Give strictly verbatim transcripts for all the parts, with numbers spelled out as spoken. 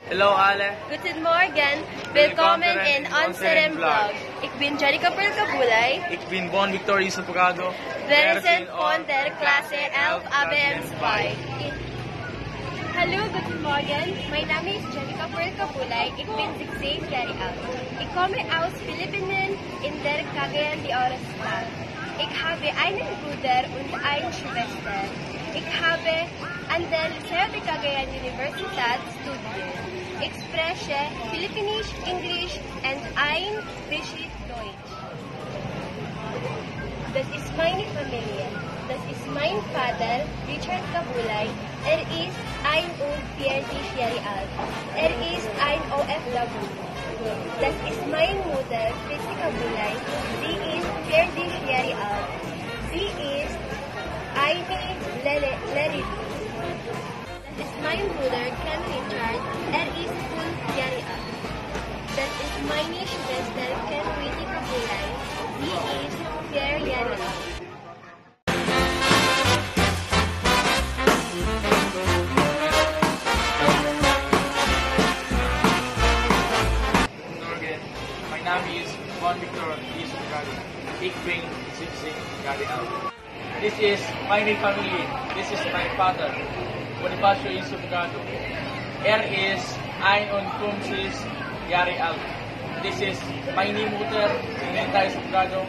Hallo alle. Guten Morgen. Willkommen in Unser Videoblog. Ik ben Janica per Cabulay. Ik ben Bon Victoria Sofocado. Wir sind von der Klasse elf A B M zwei. Hallo, guten Morgen. Mein Name ist Janica per Cabulay. Ich bin zehn Jahre alt. Ich komme aus Philippinen in der Cagayan de Oro Stadt. Ich habe einen Bruder und eine Schwester. Ich habe an der Liceo de Cagayan Universität studiert. Ich spreche Filipinisch, Englisch und ein bisschen Deutsch. Das ist meine Familie. Das ist mein Vater, Richard Cabulay. Er ist einundvierzig Jahre alt. Er ist ein O F W. Das ist meine Mutter, Christy Cabulay. Sie ist vierzig Jahre alt. Sie ist eine Lehrerin. Das ist mein Bruder, Ken Richard. Er ist fünf Jahre alt. Das ist meine Schwester, Ken Cabulay. Sie ist vier Jahre alt. Mein Name ist Bon Victoria Sofocado. Ich bin siebzehn Jahre alt. This is my family. This is my father, Bonifacio Sofocado. Er ist einundfünfzig Jahre alt. This is meine Mutter, Janica Sofocado.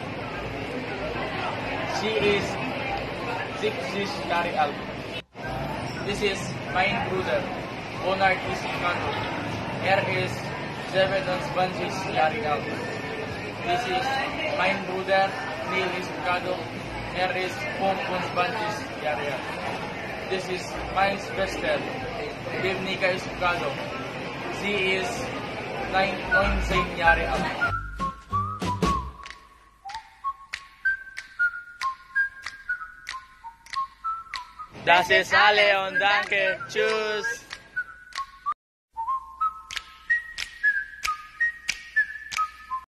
She is siebzig Jahre alt. This is mein Bruder, Bonard Sofocado. Er ist siebenundzwanzig Jahre alt. This is mein Bruder, Neil Sofocado. Er ist fünfundzwanzig Jahre alt. This is my Schwester, Janica Sofocado. Sie ist neunzehn Jahre alt. Das ist alle und danke. Tschüss.